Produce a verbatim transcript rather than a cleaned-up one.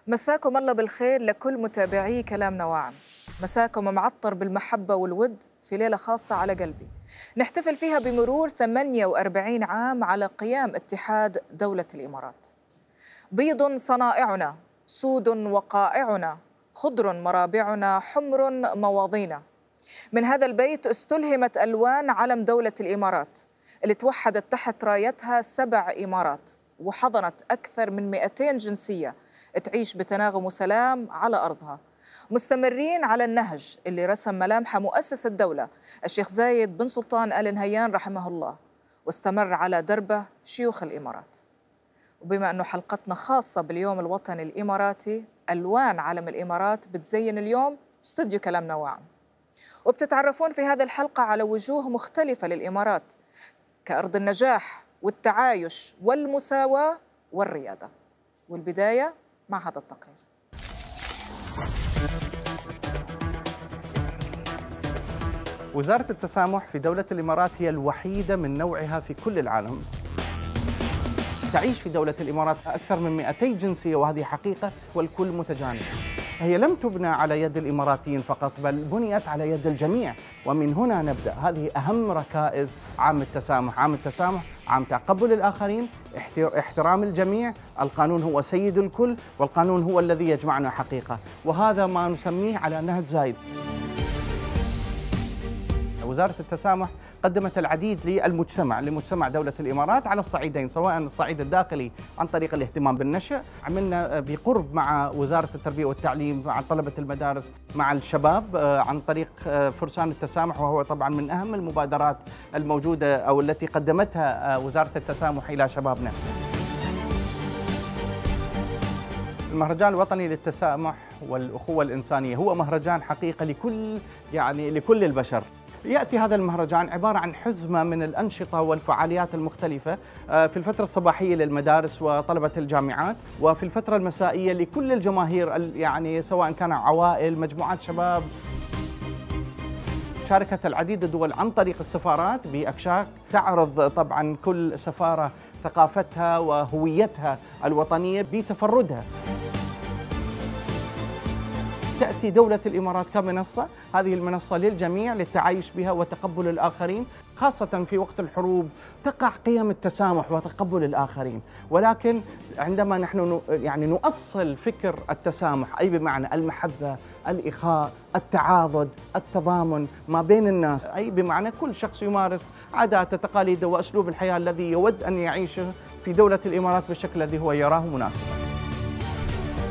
مساكم الله بالخير لكل متابعي كلامنا واعم. مساكم معطر بالمحبة والود في ليلة خاصة على قلبي نحتفل فيها بمرور ثمانية وأربعين عام على قيام اتحاد دولة الإمارات. بيض صنائعنا، سود وقائعنا، خضر مرابعنا، حمر مواضينا. من هذا البيت استلهمت ألوان علم دولة الإمارات اللي توحدت تحت رايتها سبع إمارات وحضنت أكثر من مئتين جنسية تعيش بتناغم وسلام على أرضها، مستمرين على النهج اللي رسم ملامحه مؤسس الدولة الشيخ زايد بن سلطان آل نهيان رحمه الله، واستمر على دربه شيوخ الإمارات. وبما أنه حلقتنا خاصة باليوم الوطني الإماراتي، ألوان علم الإمارات بتزين اليوم استوديو كلامنا واعم، وبتتعرفون في هذه الحلقة على وجوه مختلفة للإمارات كأرض النجاح والتعايش والمساواة والريادة. والبداية مع هذا التقرير. وزارة التسامح في دولة الإمارات هي الوحيدة من نوعها في كل العالم. تعيش في دولة الإمارات أكثر من مئتي جنسية، وهذه حقيقة والكل متجانب. هي لم تبنى على يد الإماراتيين فقط، بل بنيت على يد الجميع، ومن هنا نبدأ. هذه أهم ركائز عام التسامح. عام التسامح عام تقبل الآخرين، احترام الجميع، القانون هو سيد الكل، والقانون هو الذي يجمعنا حقيقة، وهذا ما نسميه على نهج زايد. وزارة التسامح قدمت العديد للمجتمع لمجتمع دولة الإمارات على الصعيدين، سواء الصعيد الداخلي عن طريق الاهتمام بالنشء، عملنا بقرب مع وزارة التربية والتعليم مع طلبة المدارس، مع الشباب عن طريق فرسان التسامح، وهو طبعا من أهم المبادرات الموجودة أو التي قدمتها وزارة التسامح إلى شبابنا. المهرجان الوطني للتسامح والأخوة الإنسانية هو مهرجان حقيقة لكل يعني لكل البشر. يأتي هذا المهرجان عبارة عن حزمة من الأنشطة والفعاليات المختلفة في الفترة الصباحية للمدارس وطلبة الجامعات، وفي الفترة المسائية لكل الجماهير، يعني سواء كان عوائل، مجموعات شباب. شاركت العديد الدول عن طريق السفارات بأكشاك تعرض طبعا كل سفارة ثقافتها وهويتها الوطنية بتفردها. تأتي دولة الإمارات كمنصة، هذه المنصة للجميع للتعايش بها وتقبل الآخرين، خاصة في وقت الحروب تقع قيم التسامح وتقبل الآخرين، ولكن عندما نحن يعني نؤصل فكر التسامح، أي بمعنى المحبة، الإخاء، التعاضد، التضامن ما بين الناس، أي بمعنى كل شخص يمارس عاداته تقاليده وأسلوب الحياة الذي يود أن يعيشه في دولة الإمارات بالشكل الذي هو يراه مناسبا.